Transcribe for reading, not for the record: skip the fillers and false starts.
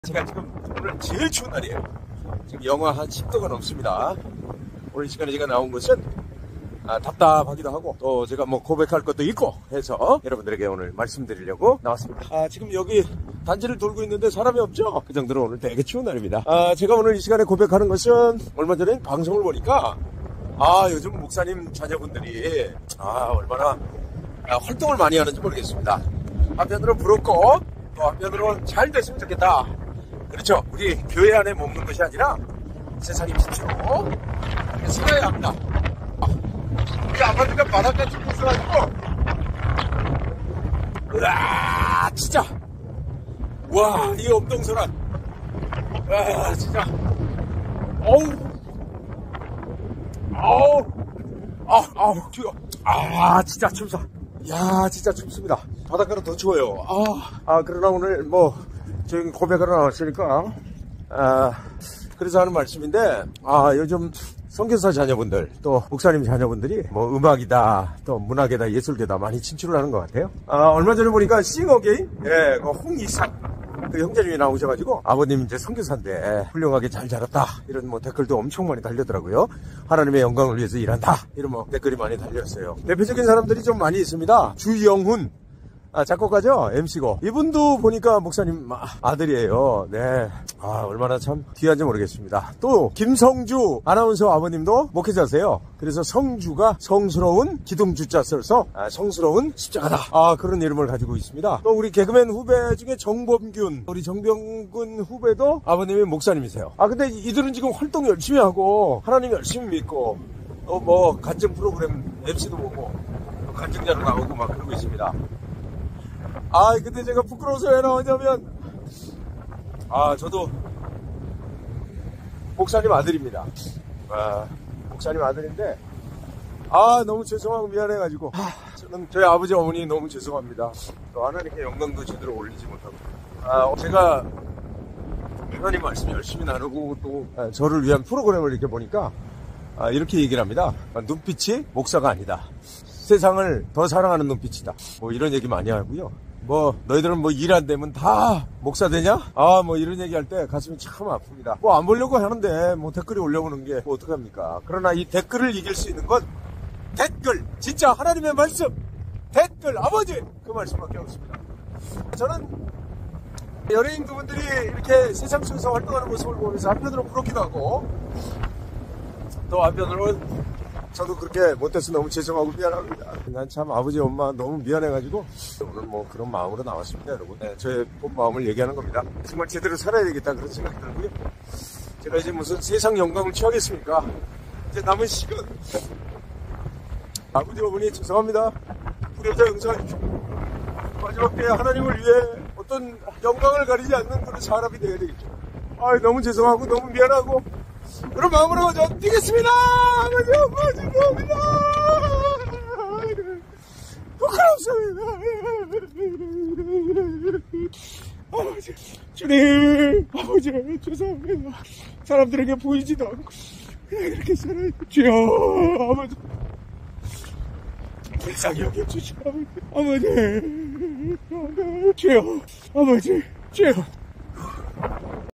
제가 지금 오늘 제일 추운 날이에요. 지금 영하 한 10도가 넘습니다. 오늘 이 시간에 제가 나온 것은 답답하기도 하고 또 제가 뭐 고백할 것도 있고 해서 여러분들에게 오늘 말씀드리려고 나왔습니다. 지금 여기 단지를 돌고 있는데 사람이 없죠? 그 정도로 오늘 되게 추운 날입니다. 제가 오늘 이 시간에 고백하는 것은 얼마 전에 방송을 보니까 요즘 목사님 자녀분들이 얼마나 활동을 많이 하는지 모르겠습니다. 한편으로 부럽고 또 한편으로 잘 됐으면 좋겠다. 그렇죠. 우리 교회 안에 머무는 것이 아니라 세상의 빛으로 살아야 합니다. 우리 아파트가 바닷가 쭉 있어가지고 으아 진짜 와 이 엄동설한 진짜 추워. 진짜 춥다. 야 진짜 춥습니다. 바닷가는 더 추워요. 그러나 오늘 뭐 저희 고백하러 나왔으니까 그래서 하는 말씀인데 요즘 선교사 자녀분들 또 목사님 자녀분들이 뭐 음악이다 또 문학이다 예술계다 많이 진출을 하는 것 같아요. 얼마 전에 보니까 싱어게인 그 홍이삭 그 형제님이 나오셔가지고 아버님 이제 선교사인데 훌륭하게 잘 자랐다 이런 뭐 댓글도 엄청 많이 달렸더라고요. 하나님의 영광을 위해서 일한다 이런 뭐 댓글이 많이 달렸어요. 대표적인 사람들이 좀 많이 있습니다. 주영훈 작곡가죠? MC고. 이분도 보니까 목사님 아들이에요. 네. 얼마나 참 귀한지 모르겠습니다. 또, 김성주 아나운서 아버님도 목회자세요. 그래서 성주가 성스러운 기둥주자 써서 성스러운 십자가다. 그런 이름을 가지고 있습니다. 또 우리 개그맨 후배 중에 정범균, 우리 정병근 후배도 아버님이 목사님이세요. 근데 이들은 지금 활동 열심히 하고, 하나님 열심히 믿고, 또 뭐, 간증 프로그램 MC도 보고, 또 간증자로 나오고 막 그러고 있습니다. 근데 제가 부끄러워서 왜 나오냐면, 저도 목사님 아들입니다. 목사님 아들인데, 너무 죄송하고 미안해가지고, 저는 저희 아버지 어머니 너무 죄송합니다. 또 하나님께 영광도 제대로 올리지 못하고, 제가 하나님 말씀 열심히 나누고 또 저를 위한 프로그램을 이렇게 보니까, 이렇게 얘기를 합니다. 눈빛이 목사가 아니다. 세상을 더 사랑하는 눈빛이다. 뭐 이런 얘기 많이 하고요. 뭐 너희들은 뭐 일 안 되면 다 목사 되냐? 뭐 이런 얘기 할 때 가슴이 참 아픕니다. 뭐 안 보려고 하는데 뭐 댓글이 올려오는 게 뭐 어떡합니까? 그러나 이 댓글을 이길 수 있는 건 댓글, 진짜 하나님의 말씀, 댓글, 아버지 그 말씀밖에 없습니다. 저는 연예인 그분들이 이렇게 세상 속에서 활동하는 모습을 보면서 한편으로 부럽기도 하고 또 한편으로 저도 그렇게 못해서 너무 죄송하고 미안합니다. 난 참 아버지 엄마 너무 미안해가지고 오늘 뭐 그런 마음으로 나왔습니다 여러분. 저의 본 마음을 얘기하는 겁니다. 정말 제대로 살아야 되겠다 그런 생각이 들고요. 제가 이제 무슨 세상 영광을 취하겠습니까? 이제 남은 시간 아버지 어머니 죄송합니다. 불효자 용서하십시오. 마지막 때에 하나님을 위해 어떤 영광을 가리지 않는 그런 사람이 되어야 되겠죠. 너무 죄송하고 너무 미안하고 그런 마음으로 저 뛰겠습니다. 아버지 엄마 죄송합니다. 부끄럽습니다. 아버지 주님 아버지 죄송합니다. 사람들에게 보이지도 않고 그냥 이렇게 살아요. 주여 아버지 불쌍히 여겨주시오. 아버지 주여 아버지 주여